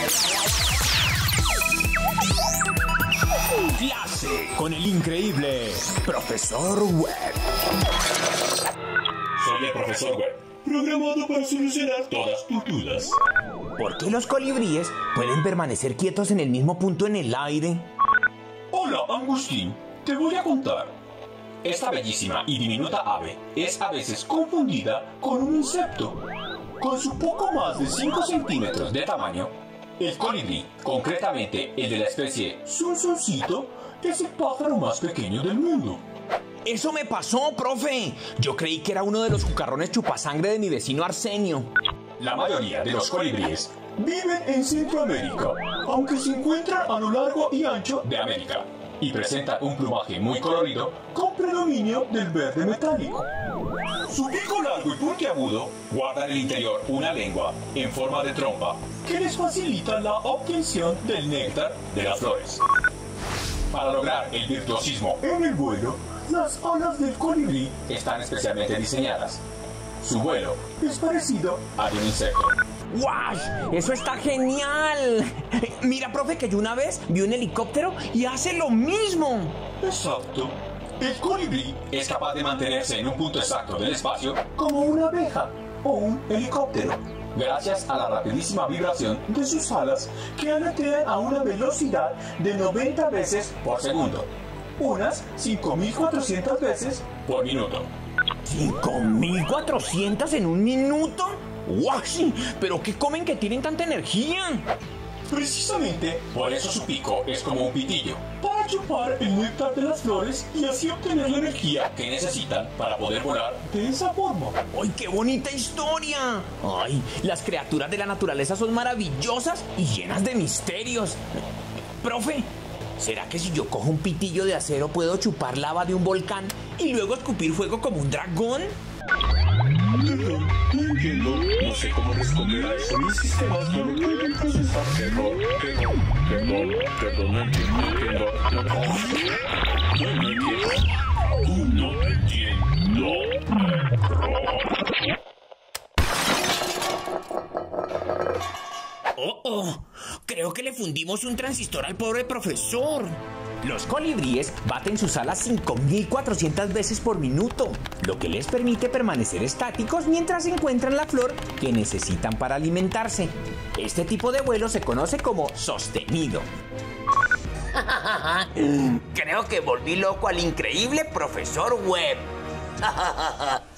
Clase con el increíble Profesor Webb. Soy el Profesor Webb, programado para solucionar todas tus dudas. ¿Por qué los colibríes pueden permanecer quietos en el mismo punto en el aire? Hola, Agustín, te voy a contar. Esta bellísima y diminuta ave es a veces confundida con un insecto. Con su poco más de 5 centímetros de tamaño, el colibrí, concretamente el de la especie zunzuncito, es el pájaro más pequeño del mundo. ¡Eso me pasó, profe! Yo creí que era uno de los cucarrones chupasangre de mi vecino Arsenio. La mayoría de los colibríes viven en Centroamérica, aunque se encuentran a lo largo y ancho de América, y presentan un plumaje muy colorido con predominio del verde metálico. Su pico largo y puntiagudo guarda en el interior una lengua en forma de trompa que les facilita la obtención del néctar de las flores. Para lograr el virtuosismo en el vuelo, las alas del colibrí están especialmente diseñadas. Su vuelo es parecido al de un insecto. ¡Guau! ¡Eso está genial! Mira, profe, que yo una vez vi un helicóptero y hace lo mismo. Exacto. El colibrí es capaz de mantenerse en un punto exacto del espacio como una abeja o un helicóptero, gracias a la rapidísima vibración de sus alas que aletean a una velocidad de 90 veces por segundo, unas 5.400 veces por minuto. ¿5.400 en un minuto? ¡Guau! ¿Pero qué comen que tienen tanta energía? Precisamente por eso su pico es como un pitillo, para chupar el néctar de las flores y así obtener la energía que necesitan para poder volar de esa forma. ¡Ay, qué bonita historia! ¡Ay, las criaturas de la naturaleza son maravillosas y llenas de misterios! Profe, ¿será que si yo cojo un pitillo de acero puedo chupar lava de un volcán y luego escupir fuego como un dragón? Perdón, no entiendo. No sé cómo responder a eso. Mis sistemas no lo pueden procesar. Perdón, no entiendo. No te entiendo. ¡Oh! Creo que le fundimos un transistor al pobre profesor. Los colibríes baten sus alas 5.400 veces por minuto, lo que les permite permanecer estáticos mientras encuentran la flor que necesitan para alimentarse. Este tipo de vuelo se conoce como sostenido. Creo que volví loco al increíble Profesor Webb.